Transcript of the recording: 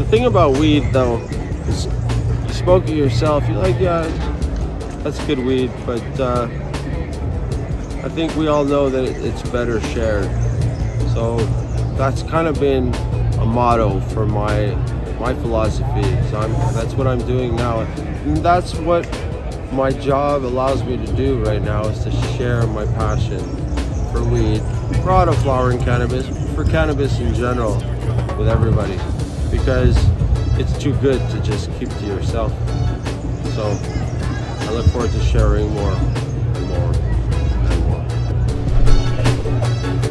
thing about weed, though, is you smoke it yourself, you're like, yeah, that's good weed, but I think we all know that it's better shared. So that's kind of been a motto for my philosophy. So that's what I'm doing now. And that's what my job allows me to do right now, is to share my passion for weed, for auto flowering cannabis, for cannabis in general with everybody, because it's too good to just keep to yourself. So I look forward to sharing more and more and more.